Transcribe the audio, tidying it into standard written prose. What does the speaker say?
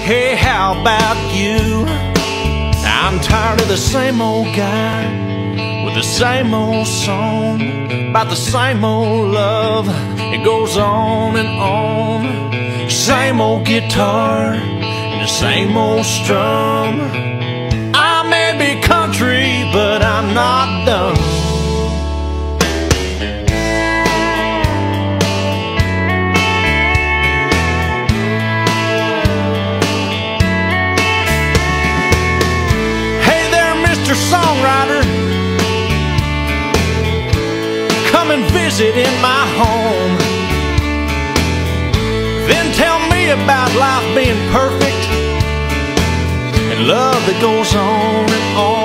Hey, how about you? I'm tired of the same old guy with the same old song about the same old love. It goes on and on. Same old guitar and the same old strum. I may be country, but I'm not dumb. Songwriter, come and visit in my home. Then tell me about life being perfect and love that goes on and on.